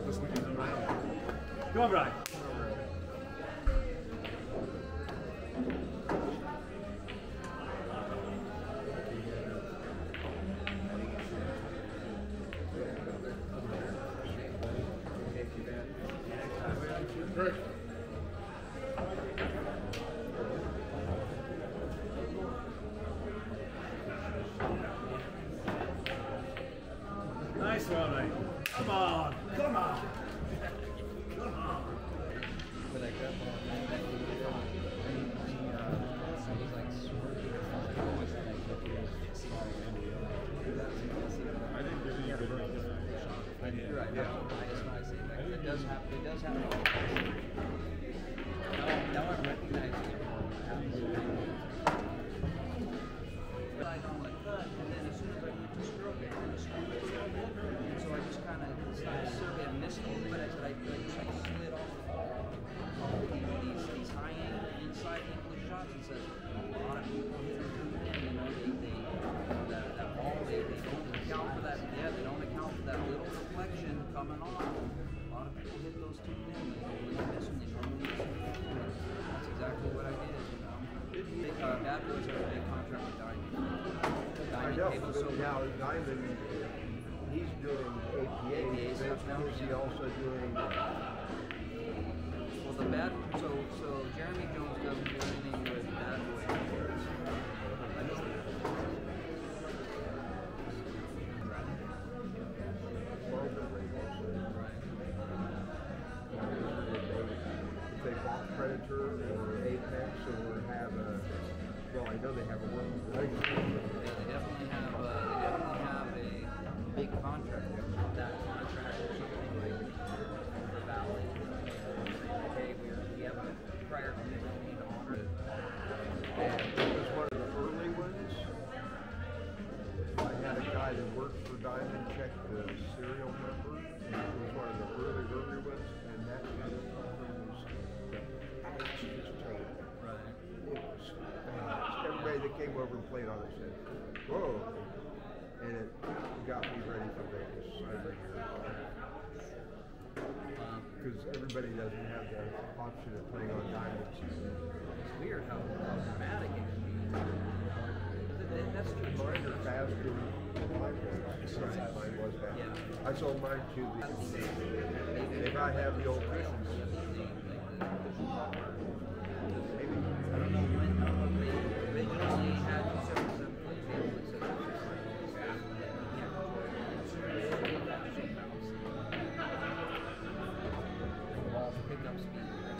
Come on, Brian. Nice one, mate. Come on, come on. Come on. You're right. Yeah. I just want to say that it does happen. It does happen. Now I'm recognizing it more. But I don't like cut, and then as soon as I went to stroke it, and so I just kind of certainly I missed a little bit. I just like slid off these high angle inside ankle shots, and says a lot of people hit them too thin. You know, that ball they don't account for that. Yeah, they don't account for that little reflection coming off. A lot of people hit those too thin. They miss them. They normally miss them. That's exactly what I did. You know, Bad Boys has a big contract with Diamond. I know. Now Diamond, he's doing APA stuff now. Is he also doing? Well, the bad. So Jeremy Jones doesn't do anything with Bad Boys. If they bought Predator or Apex or have a, well, I know they have a world record. Yeah, they definitely have a big contract. That contract or something like valid. Hey, we have a prior commitment we need to honor it. And it was one of the early ones. I had a guy that worked for Diamond check the serial number. It was one of the early ones, and that was the fastest tape. Right. It was fast. Everybody that came over and played on it said, "Whoa!" And it got me ready for Vegas every year. Because everybody doesn't have the option of playing on Diamonds. It's weird how dramatic it can be. That's true. Mine are faster than mine was fast. Yeah. I sold mine to the, if I have the old cushions. Maybe. I don't know when they originally had 277 plates. Pickup speed.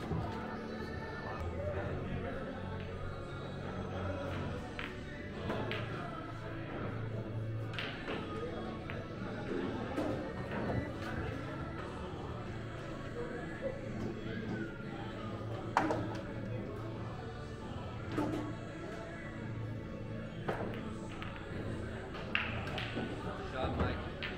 Shot, Mike.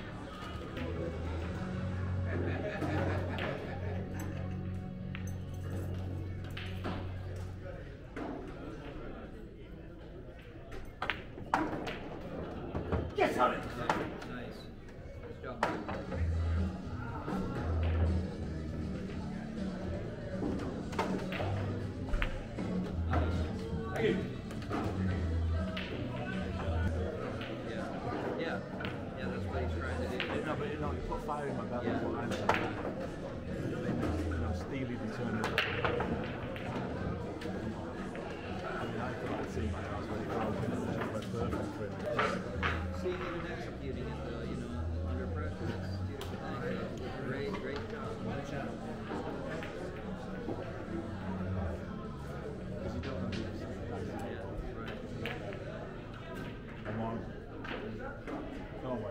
Yes, honey. Nice. Nice job, Mike. Thank you. Yeah, that's what he's trying to do. No, but you put fire in my belly before I'm Stevie returned it. I mean, I couldn't see my house when it broken, and it was perfect for him. Seeing him executing it, though, under pressure, it's a beautiful thing. Great job. Because you don't know the Yeah, right. Come on. Go away.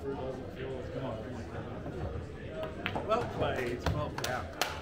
Well played. Well played. Yeah.